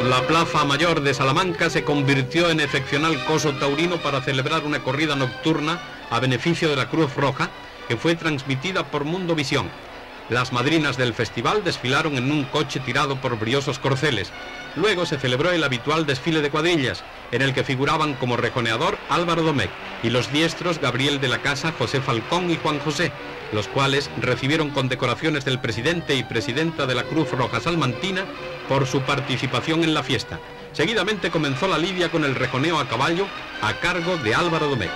La Plaza Mayor de Salamanca se convirtió en excepcional coso taurino para celebrar una corrida nocturna a beneficio de la Cruz Roja, que fue transmitida por Mundovisión. Las madrinas del festival desfilaron en un coche tirado por briosos corceles. Luego se celebró el habitual desfile de cuadrillas, en el que figuraban como rejoneador Álvaro Domecq y los diestros Gabriel de la Casa, José Falcón y Juan José, los cuales recibieron condecoraciones del presidente y presidenta de la Cruz Roja Salmantina por su participación en la fiesta. Seguidamente comenzó la lidia con el rejoneo a caballo a cargo de Álvaro Domecq.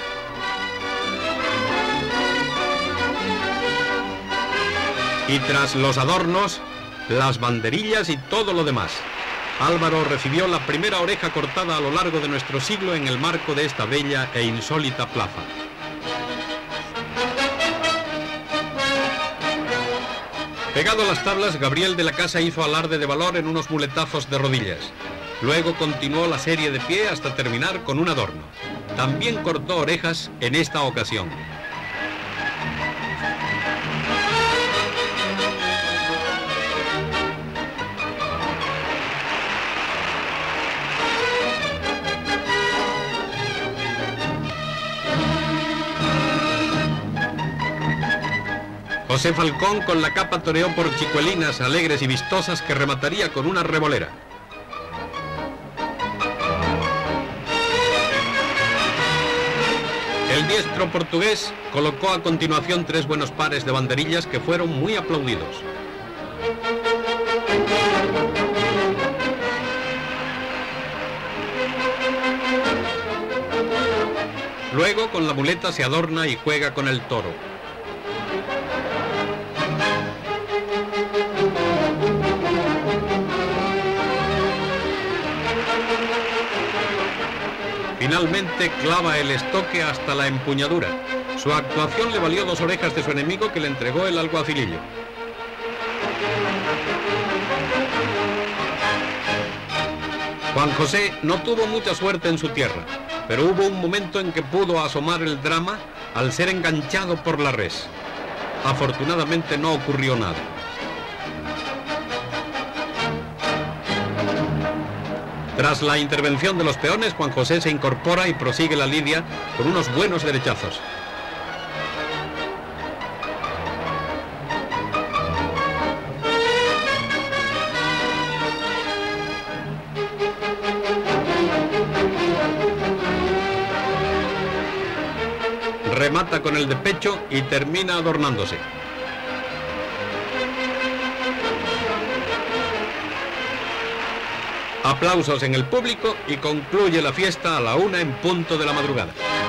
Y tras los adornos, las banderillas y todo lo demás, Álvaro recibió la primera oreja cortada a lo largo de nuestro siglo en el marco de esta bella e insólita plaza. Pegado a las tablas, Gabriel de la Casa hizo alarde de valor en unos muletazos de rodillas. Luego continuó la serie de pie hasta terminar con un adorno. También cortó orejas en esta ocasión. José Falcón con la capa toreó por chicuelinas alegres y vistosas que remataría con una revolera. El diestro portugués colocó a continuación 3 buenos pares de banderillas que fueron muy aplaudidos. Luego con la muleta se adorna y juega con el toro. Finalmente clava el estoque hasta la empuñadura. Su actuación le valió 2 orejas de su enemigo, que le entregó el alguacilillo. Juan José no tuvo mucha suerte en su tierra, pero hubo un momento en que pudo asomar el drama al ser enganchado por la res. Afortunadamente no ocurrió nada. Tras la intervención de los peones, Juan José se incorpora y prosigue la lidia con unos buenos derechazos. Remata con el de pecho y termina adornándose. Aplausos en el público y concluye la fiesta a la 1 en punto de la madrugada.